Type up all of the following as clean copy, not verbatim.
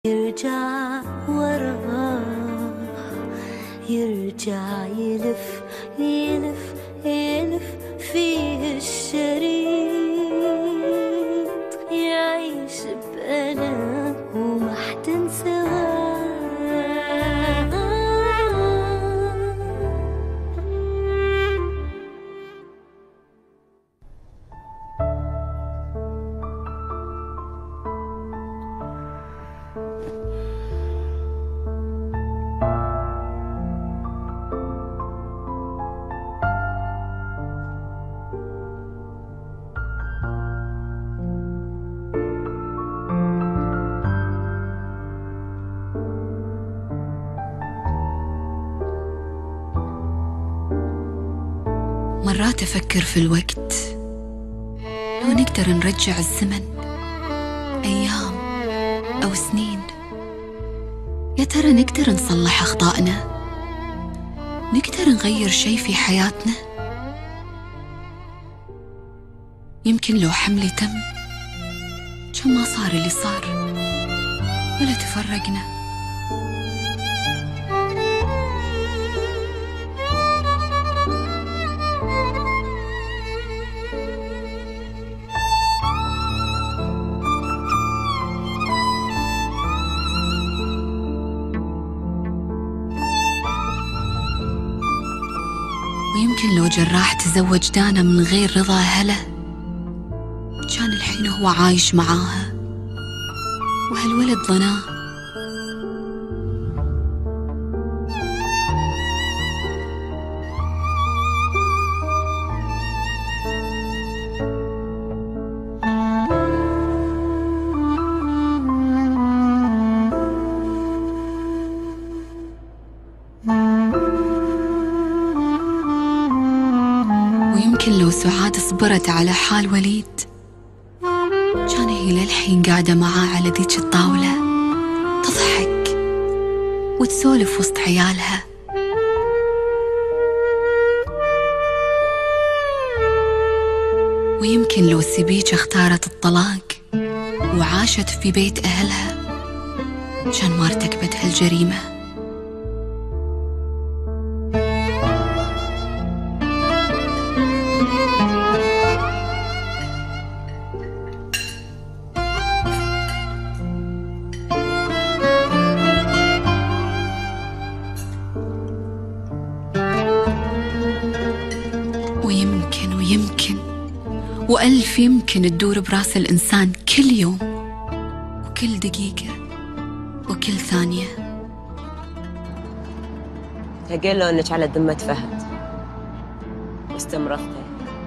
يرجع وراه، يرجع يلف يلف يلف فيه الشريط، يعيش بألم وما حدا سواه. مرات أفكر في الوقت، لو نقدر نرجع الزمن أيام أو سنين، يا ترى نقدر نصلح أخطائنا؟ نقدر نغير شيء في حياتنا؟ يمكن لو حملي تم كان ما صار اللي صار ولا تفرقنا. ويمكن لو جراح تزوج دانا من غير رضا أهله، كان الحين هو عايش معاها وهالولد ظناه. ويمكن لو سعاد صبرت على حال وليد، كان هي للحين قاعدة معاه على ذيك الطاولة تضحك وتسولف وسط عيالها. ويمكن لو سبيج اختارت الطلاق وعاشت في بيت أهلها، كان ما ارتكبت هالجريمة. ويمكن وألف يمكن تدور براس الإنسان كل يوم وكل دقيقة وكل ثانية. تقول له إنك على ذمة فهد واستمرضتي،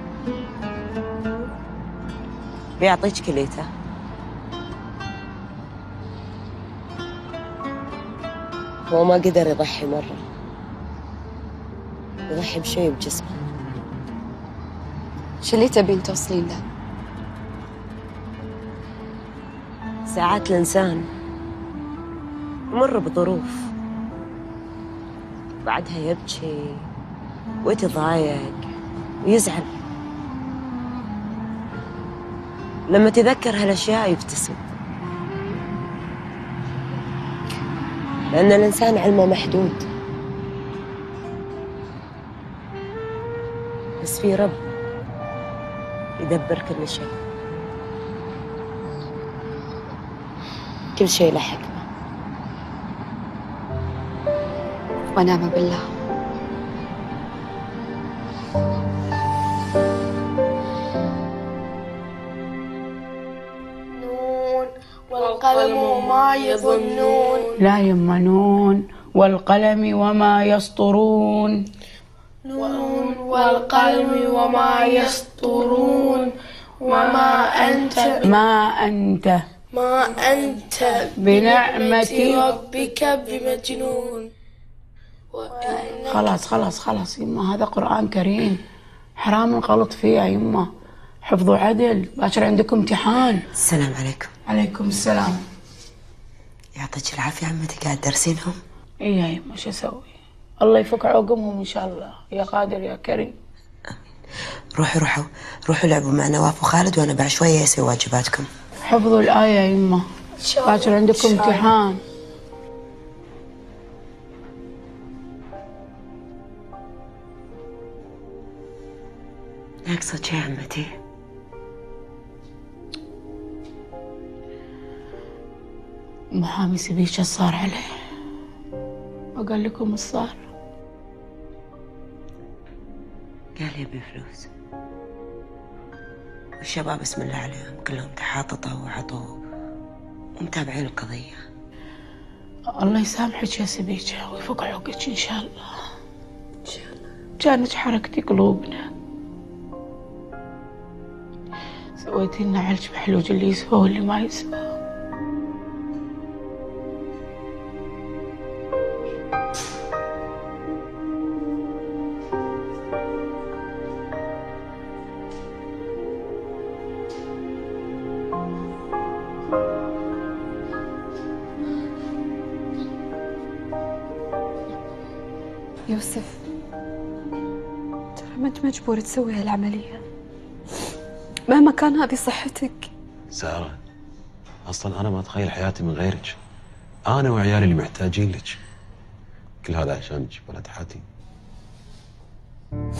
بيعطيك كليته. هو ما قدر يضحي مرة، يضحي بشيء بجسمه. شو اللي تبين توصلين له؟ ساعات الإنسان يمر بظروف بعدها يبكي ويتضايق ويزعل، لما تذكر هالأشياء يبتسم، لأن الإنسان علمه محدود، بس في رب يدبر كل شيء، كل شيء له حكمة. ونعم بالله. نون والقلم وما يظنون. لا يمنون والقلم وما يسطرون. نون والقلم وما يسطرون. وما أنت ما أنت بنعمة ربك بمجنون. خلاص يما، هذا قرآن كريم، حرام نغلط فيه يا يما. حفظوا عدل، باكر عندكم امتحان. السلام عليكم. عليكم السلام. يعطيك العافية عمتي، قاعد تدرسينهم؟ اي يا يما، شو اسوي؟ الله يفك عقمهم ان شاء الله، يا قادر يا كريم. روحوا لعبوا مع نواف وخالد، وانا بعد شوية اسوي واجباتكم. حفظوا الآية يا يما، باكر عندكم امتحان. ناقصك شي يا عمتي؟ محامي سبيشة صار عليه وقال لكم ايش صار؟ قال يبي فلوس، والشباب بسم الله عليهم كلهم تحاططوا وعطوا ومتابعين القضية. الله يسامحك يا سبيشة ويفك عقك إن شاء الله. إن شاء الله. كانت حركتي قلوبنا، سويتي لنا علج بحلوج اللي يسوى واللي ما يسوى. يوسف، ترى ما انت مجبور تسوي هالعملية مهما كان هذه صحتك. سارة، أصلا أنا ما أتخيل حياتي من غيرك. أنا وعيالي اللي محتاجين لك. كل هذا عشانك ولد حاتي.